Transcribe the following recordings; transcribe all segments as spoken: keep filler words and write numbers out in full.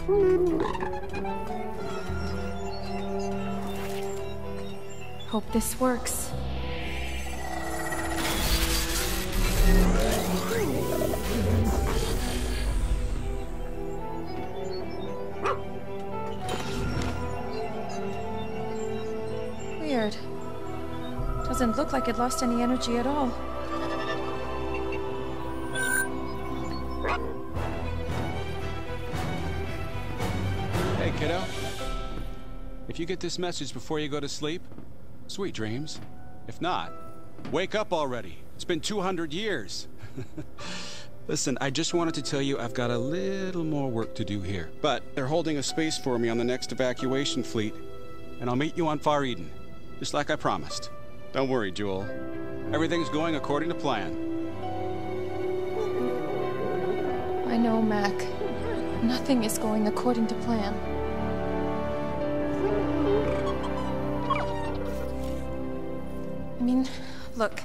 Hope this works. Weird. Doesn't look like it lost any energy at all. Hey, kiddo. If you get this message before you go to sleep, sweet dreams. If not, wake up already. It's been two hundred years. Listen, I just wanted to tell you I've got a little more work to do here. But they're holding a space for me on the next evacuation fleet, and I'll meet you on Far Eden, just like I promised. Don't worry, Jewel. Everything's going according to plan. I know, Mac. Nothing is going according to plan. I mean, look.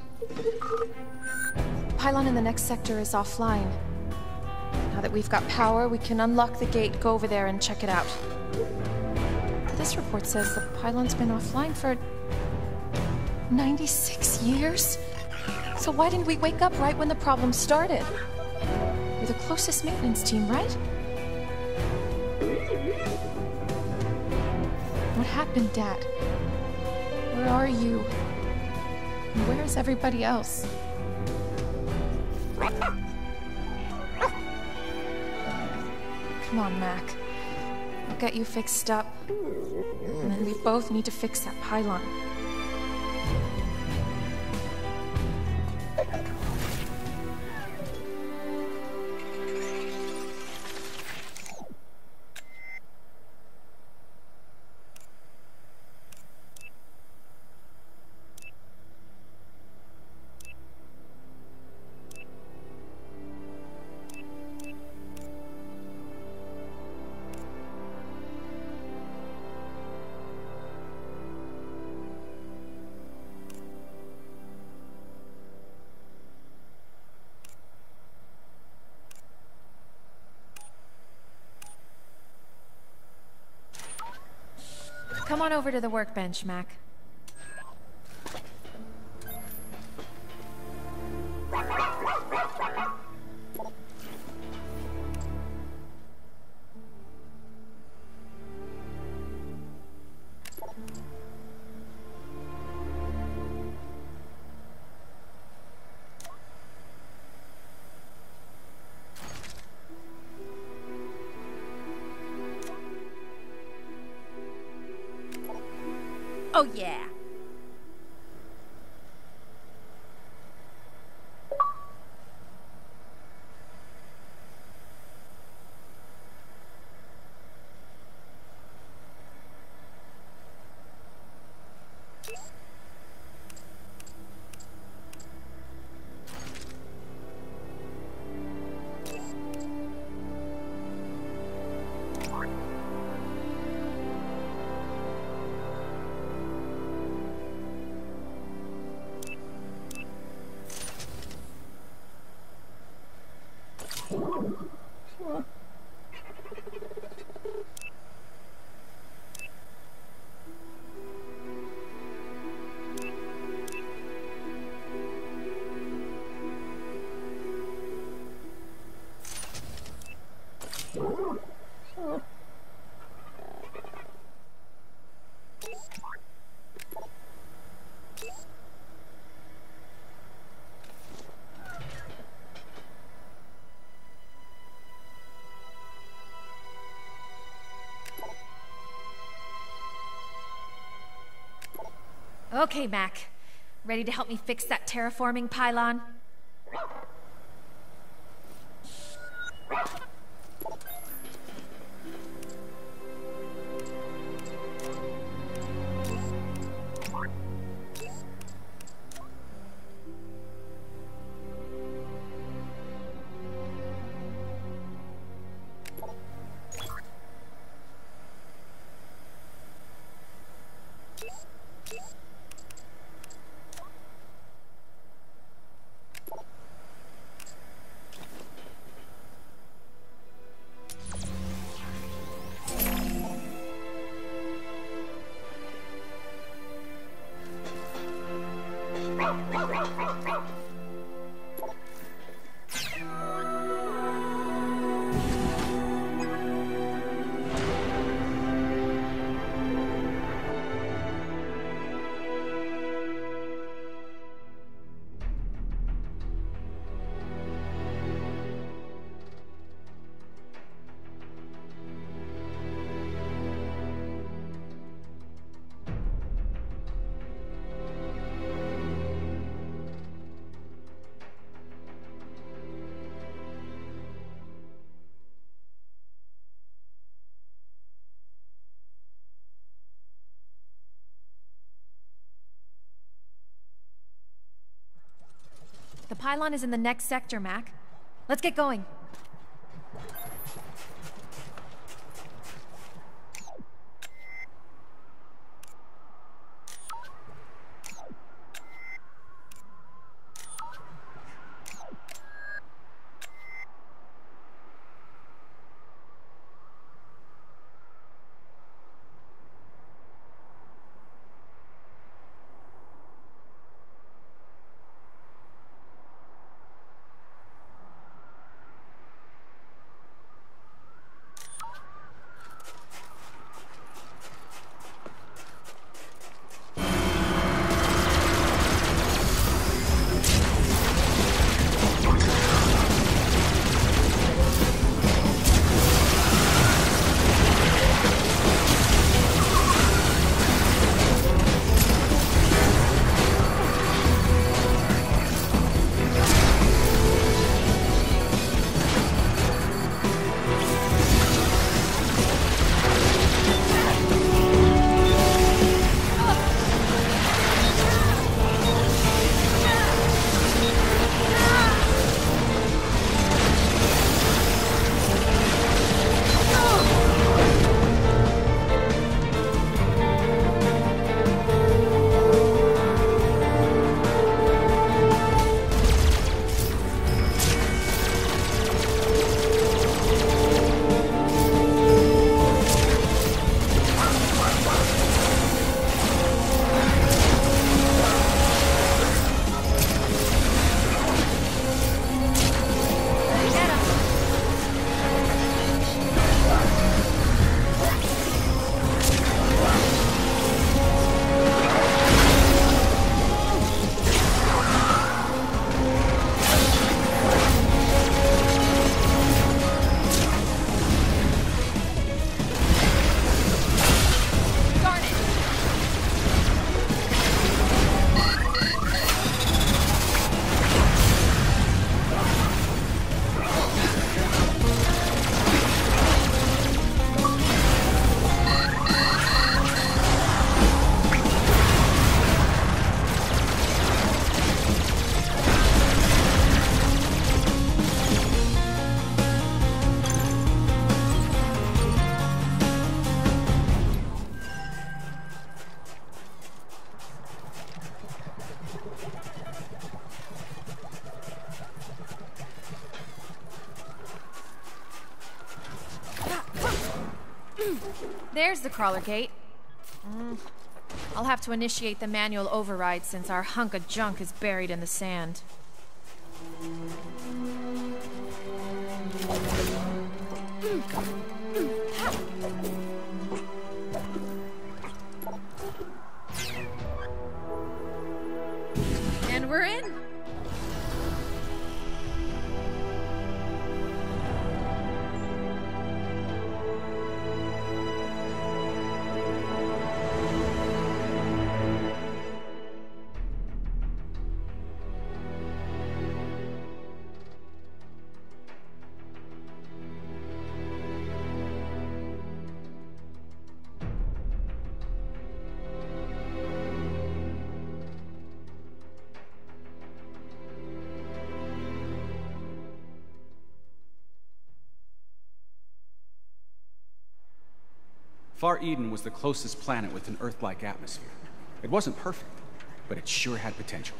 Pylon in the next sector is offline. Now that we've got power, we can unlock the gate, go over there, and check it out. This report says the pylon's been offline for ninety-six years? So why didn't we wake up right when the problem started? We're the closest maintenance team, right? What happened, Dad? Where are you? And where is everybody else? Come on, Mac. I'll get you fixed up. And then we both need to fix that pylon. Come on over to the workbench, Mac. Oh, yeah. Okay, Mac. Ready to help me fix that terraforming pylon? pylon is in the next sector, Mac. Let's get going. There's the crawler gate. Mm. I'll have to initiate the manual override since our hunk of junk is buried in the sand. And we're in. Far Eden was the closest planet with an Earth-like atmosphere. It wasn't perfect, but it sure had potential.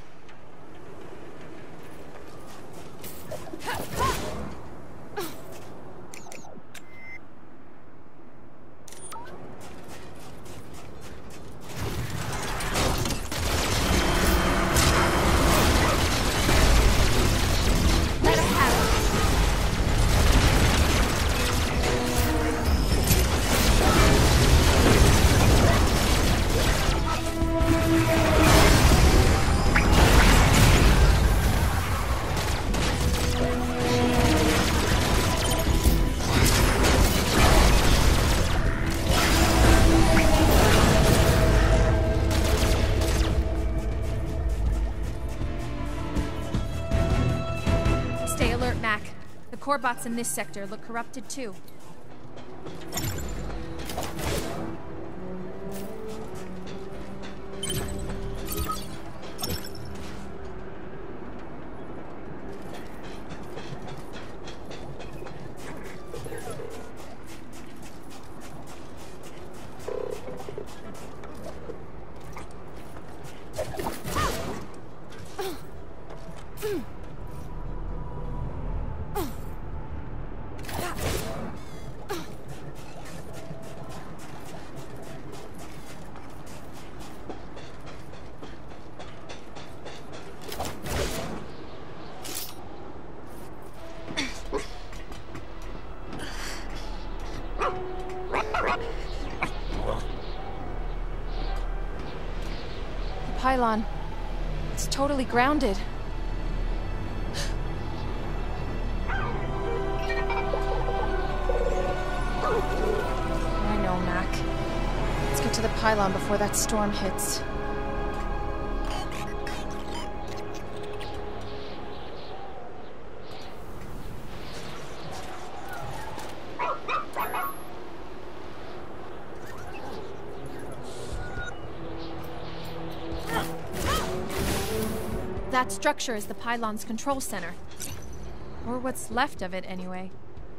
Core bots in this sector look corrupted too. pylon. It's totally grounded. I know, Mac. Let's get to the pylon before that storm hits. That structure is the pylon's control center. Or what's left of it, anyway.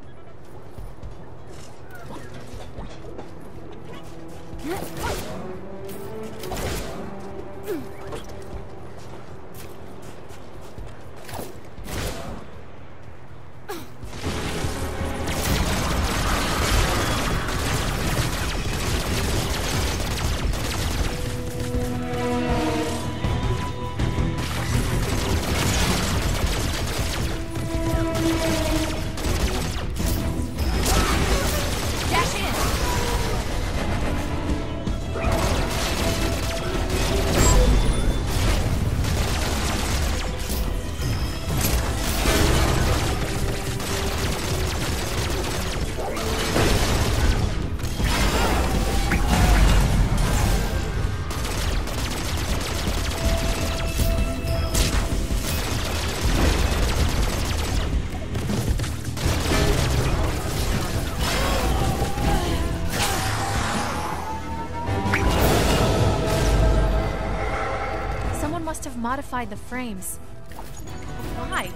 Must have modified the frames. Why?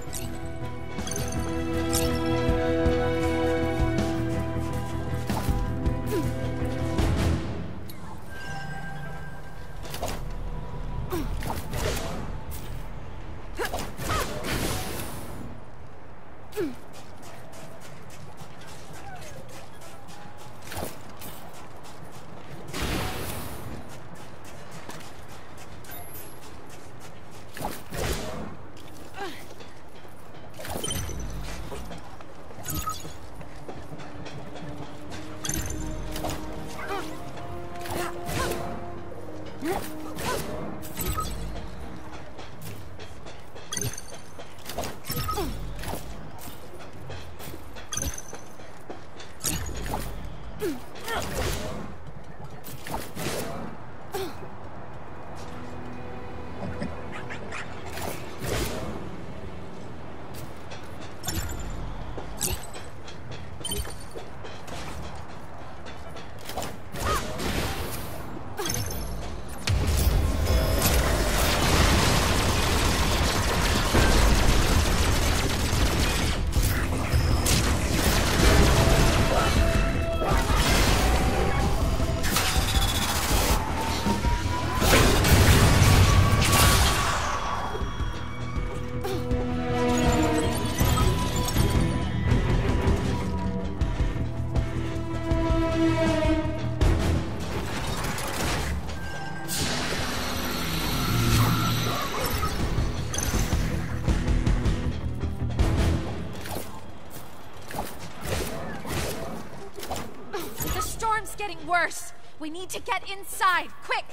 Getting worse. We need to get inside, quick!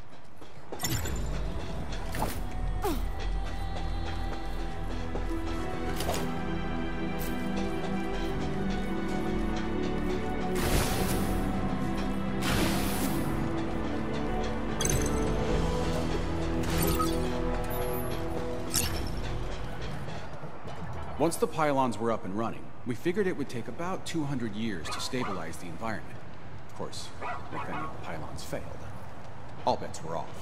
Once the pylons were up and running, we figured it would take about two hundred years to stabilize the environment. Of course, if any of the pylons failed, all bets were off.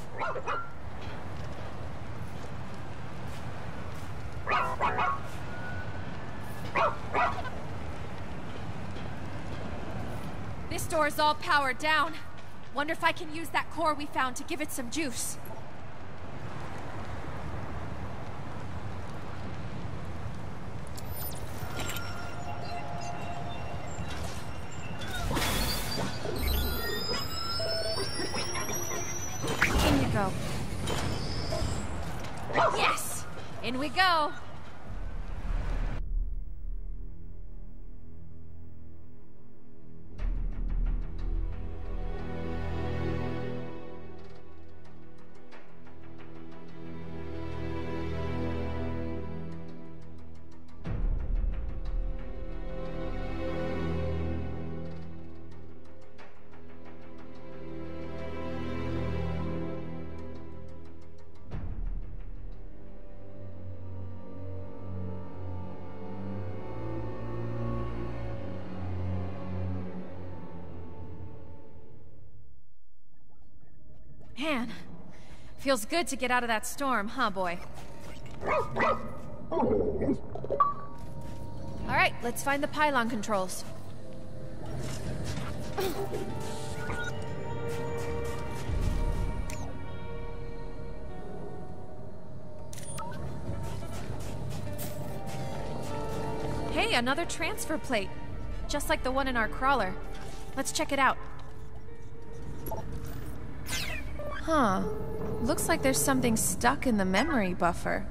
This door's all powered down. Wonder if I can use that core we found to give it some juice. In you go. Yes! In we go! can. Feels good to get out of that storm, huh, boy? Alright, let's find the pylon controls. Hey, another transfer plate. Just like the one in our crawler. Let's check it out. Huh. Looks like there's something stuck in the memory buffer.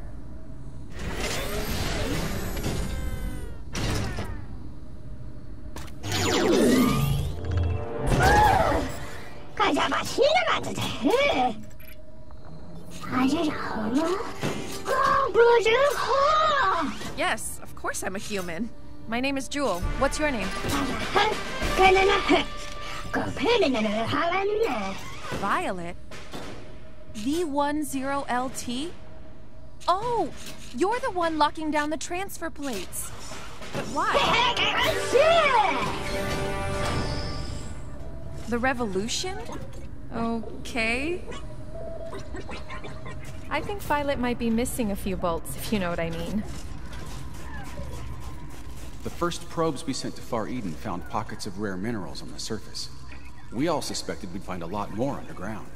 Yes, of course I'm a human. My name is Jewel. What's your name? Violet? V ten L T? Oh, you're the one locking down the transfer plates. But why? The revolution? Okay. I think Violet might be missing a few bolts, if you know what I mean. The first probes we sent to Far Eden found pockets of rare minerals on the surface. We all suspected we'd find a lot more underground.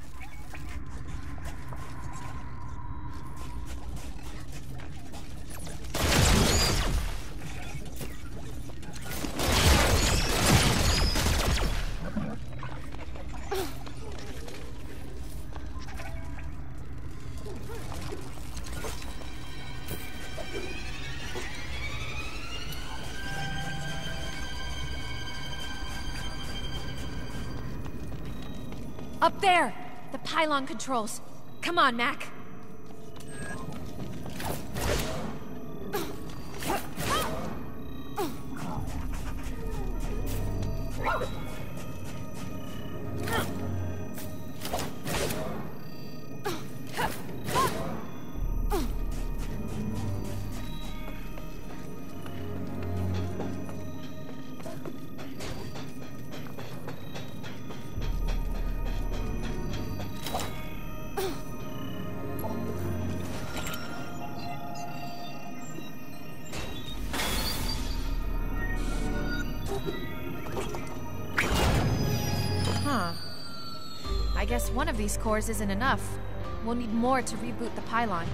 Up there! The pylon controls. Come on, Mac. Huh. I guess one of these cores isn't enough. We'll need more to reboot the pylon.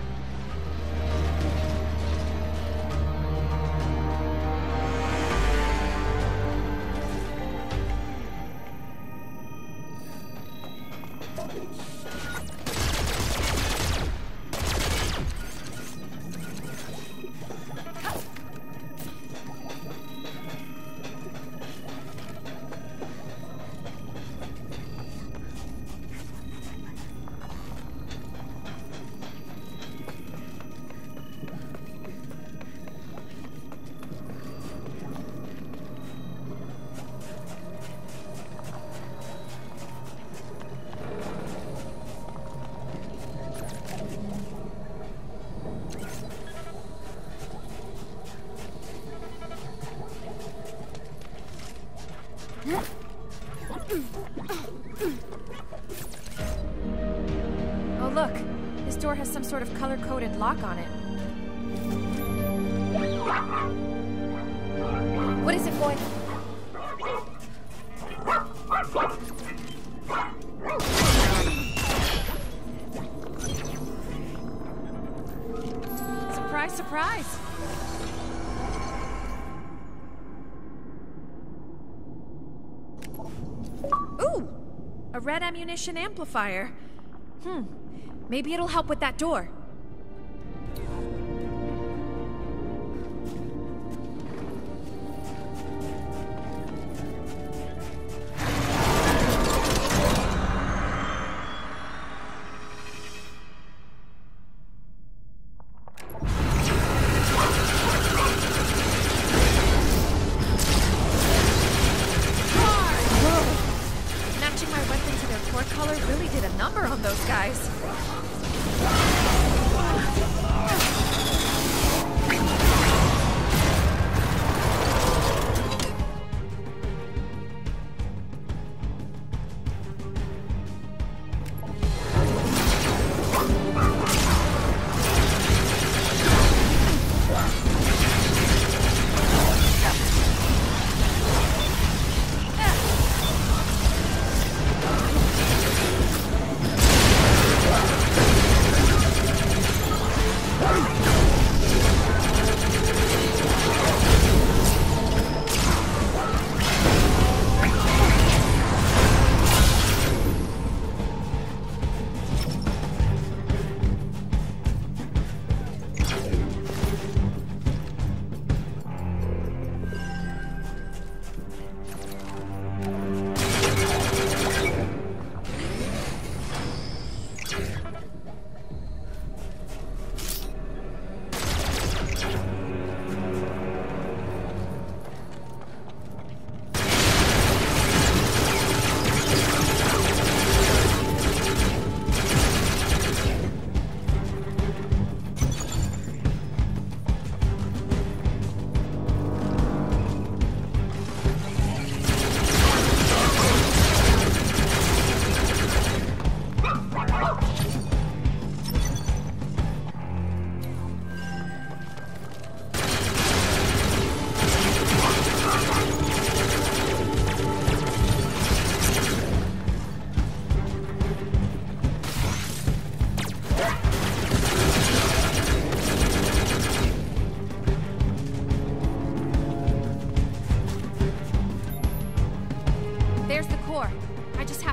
Oh, look. This door has some sort of color-coded lock on it. What is it, boy? Surprise, surprise! Ooh! A red ammunition amplifier. Hmm. Maybe it'll help with that door.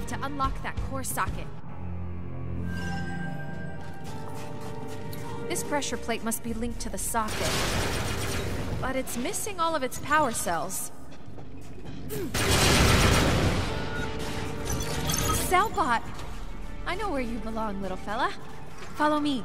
to unlock that core socket. This pressure plate must be linked to the socket, but it's missing all of its power cells. Cellbot! I know where you belong, little fella. Follow me.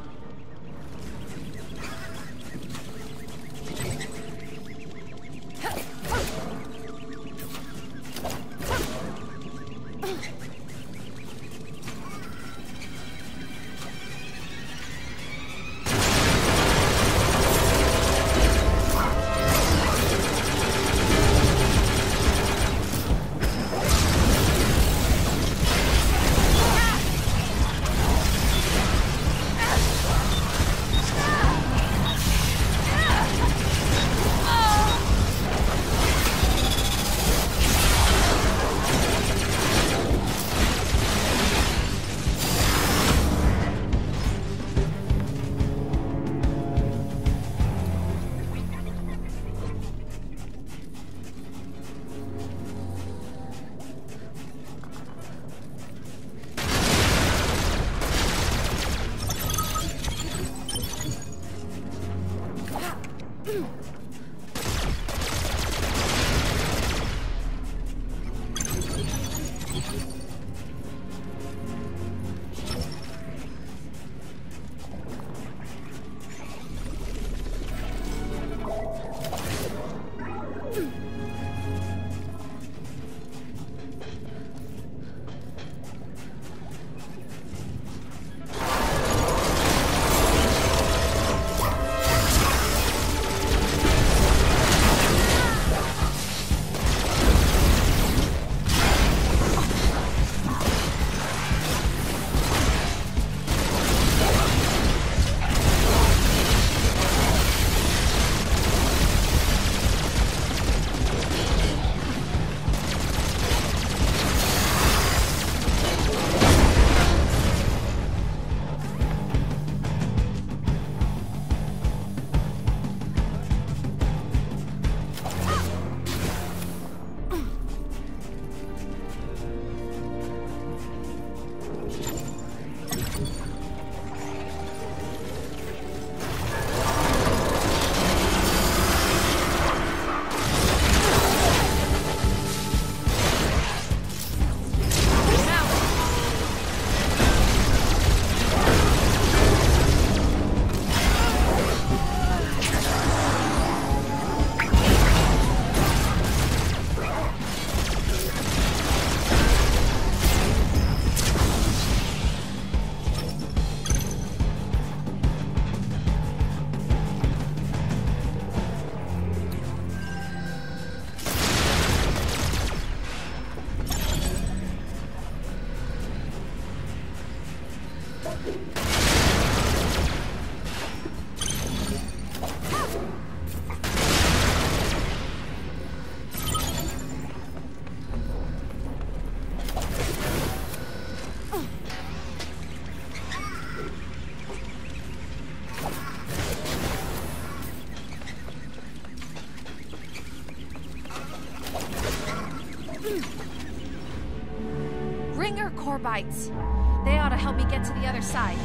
Ringer core bites. They ought to help me get to the other side.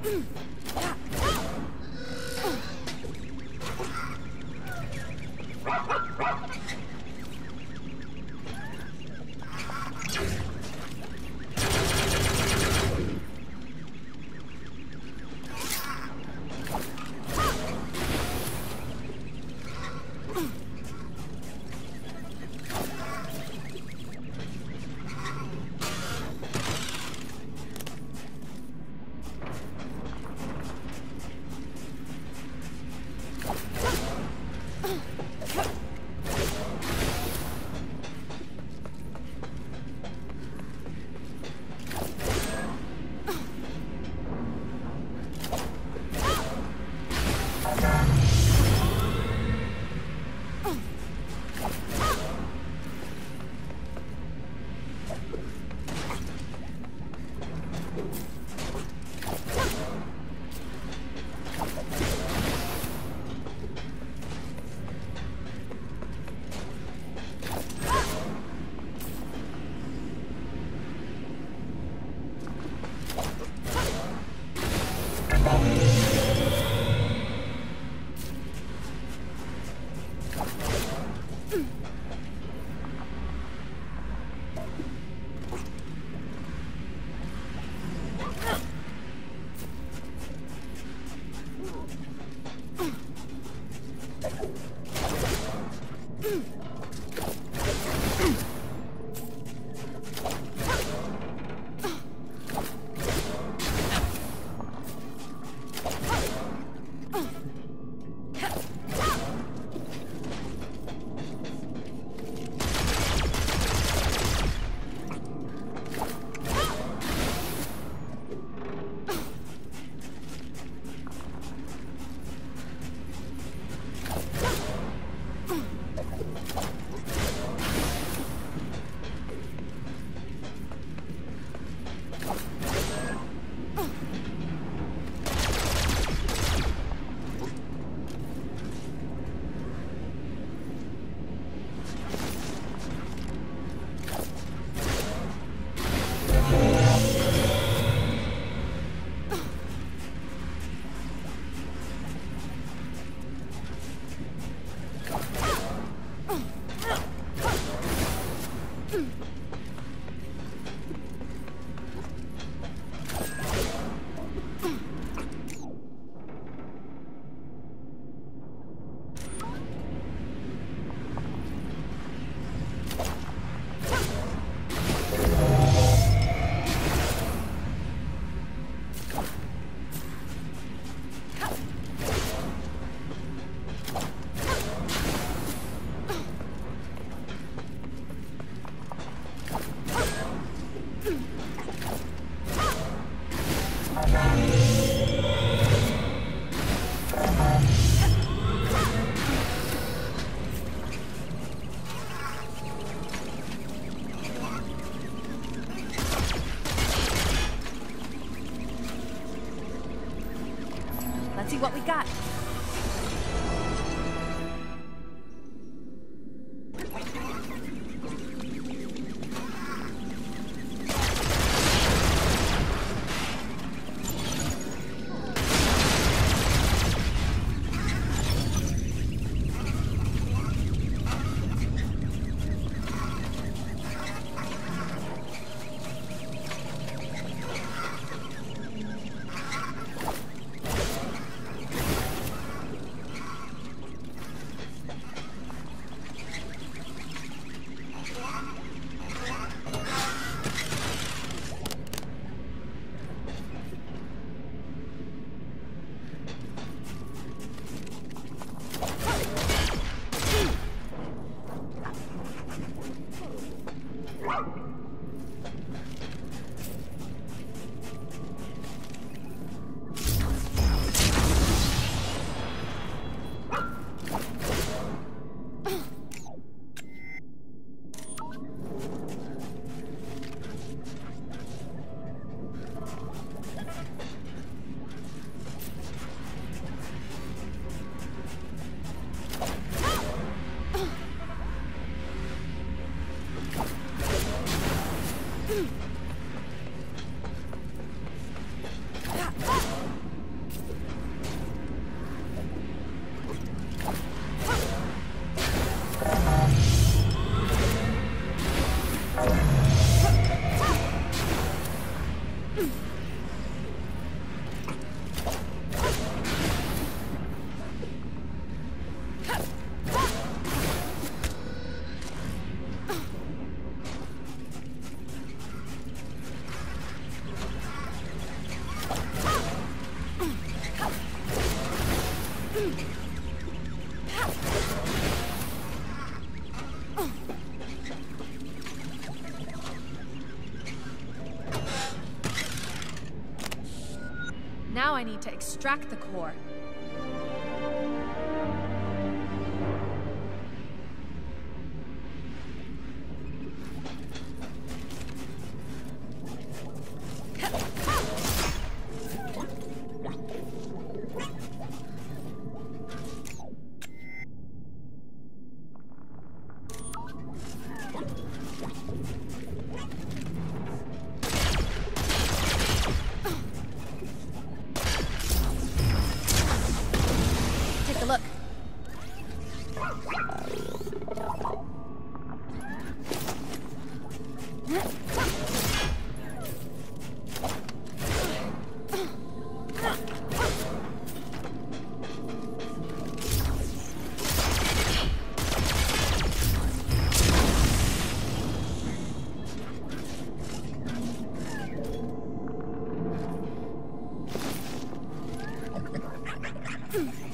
Let's see what we got. Now I need to extract the core. Take a look. Mm.